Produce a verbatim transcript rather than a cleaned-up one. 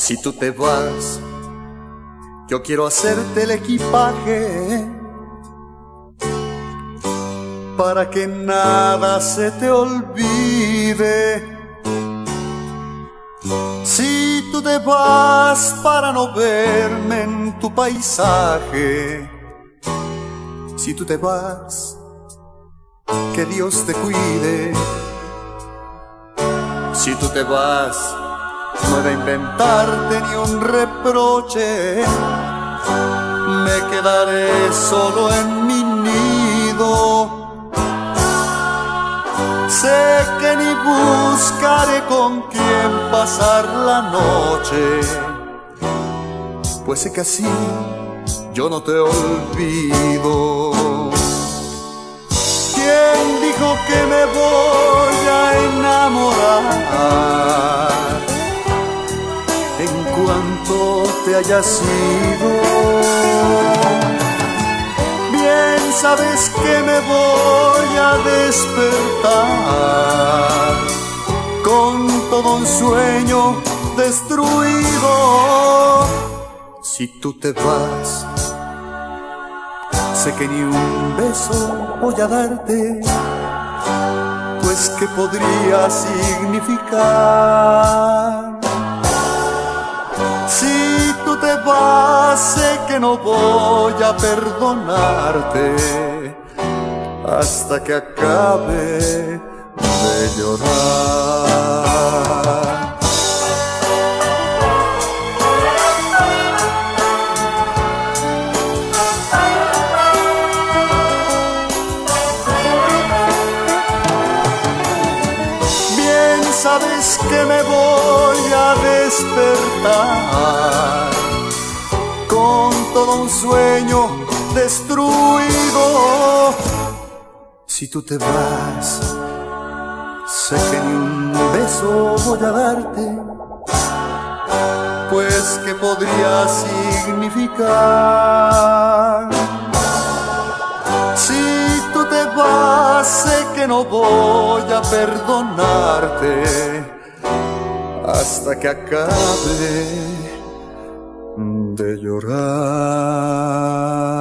Si tú te vas, yo quiero hacerte el equipaje para que nada se te olvide. Si tú te vas para no verme en tu paisaje, si tú te vas, que Dios te cuide. Si tú te vas, no he de inventarte ni un reproche, me quedaré solo en mi nido. Sé que ni buscaré con quién pasar la noche, pues sé que así yo no te olvido. ¿Quién dijo que me voy a enamorar en cuanto te hayas ido? Bien sabes que me voy a despertar con todo un sueño destruido. Si tú te vas, sé que ni un beso voy a darte, pues ¿qué podría significar? Si tú te vas, sé que no voy a perdonarte hasta que acabe de llorar. Sabes que me voy a despertar con todo un sueño destruido. Si tú te vas, sé que ni un beso voy a darte, pues ¿qué podría significar? Si tú te vas, sé que no voy a perdonarte hasta que acabe de llorar.